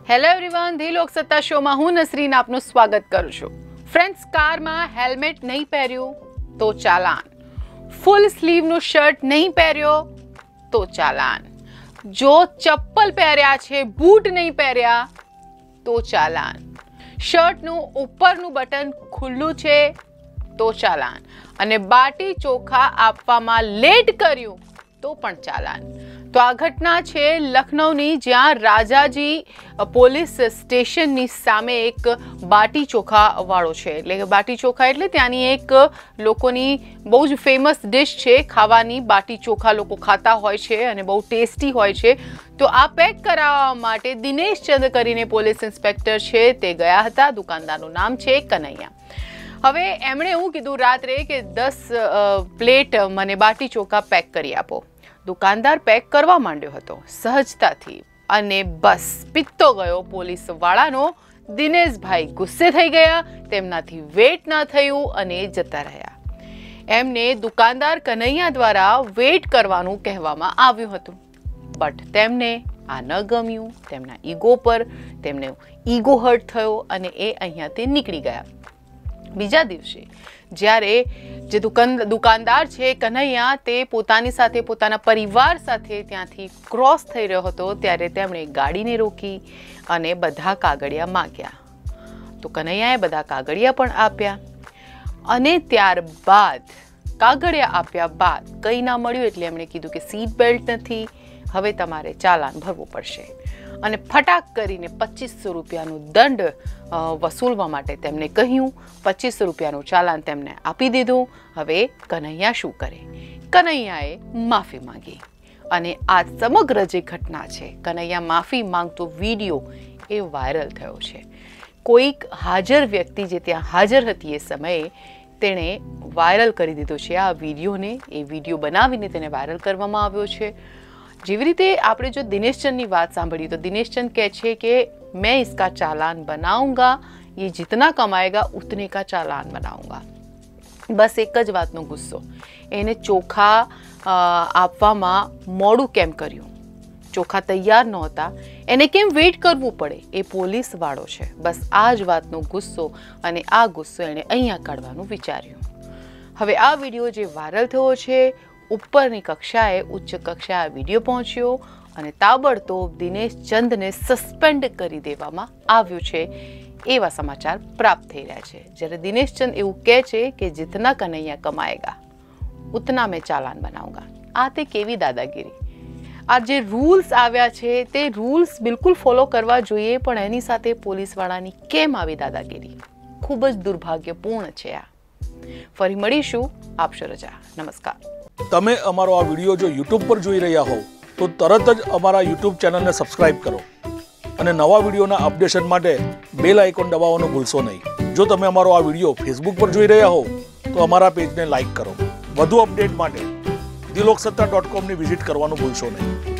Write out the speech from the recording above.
Hello everyone, the Loksatta શોમાં હું નસરીન આપનું સ્વાગત કરું છું. ફ્રેન્ડ્સ, કારમાં હેલ્મેટ નહીં પહેર્યું તો ચાલાન, ફૂલ સ્લીવનું શર્ટ નહીં પહેર્યો તો ચાલાન, જો ચપ્પલ પહેર્યા છે બૂટ નહીં પહેર્યા તો ચાલાન, શર્ટનું ઉપરનું બટન ખુલ્લું છે તો ચાલાન, અને બાટી ચોખા આપવામાં લેટ કર્યું તો પણ ચાલાન. તો આ ઘટના છે લખનૌની, જ્યાં રાજાજી પોલીસ સ્ટેશનની સામે એક બાટી ચોખા વાળો છે. એટલે કે બાટી ચોખા એટલે ત્યાંની એક લોકોની બહુ જ ફેમસ ડિશ છે ખાવાની. બાટી ચોખા લોકો ખાતા હોય છે અને બહુ ટેસ્ટી હોય છે. તો આ પેક કરાવવા માટે દિનેશ ચંદ કરીને પોલીસ ઇન્સ્પેક્ટર છે તે ગયા હતા. દુકાનદારનું નામ છે કનૈયા. હવે એમણે એવું કીધું રાત્રે કે 10 પ્લેટ મને બાટી ચોખા પેક કરી આપો. દુકાનદાર પેક કરવા માંડ્યો હતો સહજતાથી, અને બસ પિત્તો ગયો પોલીસ વાળાનો. દિનેશભાઈ ગુસ્સે થઈ ગયા, તેમનાથી વેટ ના થયું અને જતા રહ્યા. એમને દુકાનદાર કનૈયા દ્વારા વેટ કરવાનું કહેવામાં આવ્યું હતું, બટ તેમને આ ન ગમ્યું. તેમના ઈગો પર તેમને ઈગો હર્ટ થયો અને એ અહીંયાથી નીકળી ગયા. બીજા દિવસે જ્યારે જે દુકાનદાર છે કનૈયા, તે પોતાની સાથે પોતાના પરિવાર સાથે ત્યાંથી ક્રોસ થઈ રહ્યો હતો, ત્યારે તેમણે ગાડીને રોકી અને બધા કાગળિયા માંગ્યા. તો કનૈયાએ બધા કાગળિયા પણ આપ્યા, અને ત્યારબાદ કાગળિયા આપ્યા બાદ કંઈ ના મળ્યું એટલે એમણે કીધું કે સીટ બેલ્ટ નથી, હવે તમારે ચાલાન ભરવું પડશે. અને ફટાક કરીને 2500 રૂપિયાનું દંડ વસૂલવા માટે તેમને કહ્યું. 2500 રૂપિયાનું ચાલાન તેમને આપી દીધું. હવે કનૈયા શું કરે? કનૈયાએ માફી માંગી, અને આ સમગ્ર જે ઘટના છે, કનૈયા માફી માંગતો વિડીયો એ વાયરલ થયો છે. કોઈક હાજર વ્યક્તિ જે ત્યાં હાજર હતી એ સમયે તેણે વાયરલ કરી દીધો છે આ વિડીયોને. એ વિડીયો બનાવીને તેને વાયરલ કરવામાં આવ્યો છે. જેવી રીતે આપણે જો દિનેશચંદની વાત સાંભળીએ તો દિનેશચંદ કહે છે કે मैं इसका चालान बनाऊंगा, ये जितना कमाएगा उतने का चालान बनाऊंगा. બસ એક જ વાતનો ગુસ્સો. એને ચોખા આપવામાં મોડું કેમ કર્યું? ચોખા તૈયાર નહોતા, એને કેમ વેઇટ કરવું પડે? એ પોલીસ વાળો છે. બસ આ જ વાતનો ગુસ્સો, અને આ ગુસ્સો એણે અહીંયા કાઢવાનું વિચાર્યું. હવે આ વિડીયો જે વાયરલ થયો છે, ઉપરની કક્ષાએ, ઉચ્ચ કક્ષાએ વિડીયો પહોંચ્યો, અને તાબડતોબ દિનેશ ચંદને સસ્પેન્ડ કરી દેવામાં આવ્યો છે, એવા સમાચાર પ્રાપ્ત થઈ રહ્યા છે. જ્યારે દિનેશ ચંદ એવું કહે છે કે जितना कन्हैया कमाएगा उतना मैं चालान बनाऊंगा. આ તે કેવી દાદાગીરી! આ જે રૂલ્સ આવ્યા છે તે રૂલ્સ બિલકુલ ફોલો કરવા જોઈએ, પણ એની સાથે પોલીસવાળાની કેમ આવી દાદાગીરી? ખૂબ જ દુર્ભાગ્યપૂર્ણ છે આ. ફરી મળીશું. આપશો રજા. નમસ્કાર. તમે અમારો આ વિડીયો જો યુટ્યુબ પર જોઈ રહ્યા હોવ તો તરત જ અમારા યુટ્યુબ ચેનલને સબસ્ક્રાઇબ કરો, અને નવા વિડીયોના અપડેશન માટે બેલ આઇકોન દબાવવાનું ભૂલશો નહીં. જો તમે અમારો આ વિડીયો ફેસબુક પર જોઈ રહ્યા હોવ તો અમારા પેજને લાઇક કરો. વધુ અપડેટ માટે theloksata.com ની વિઝિટ કરવાનું ભૂલશો નહીં.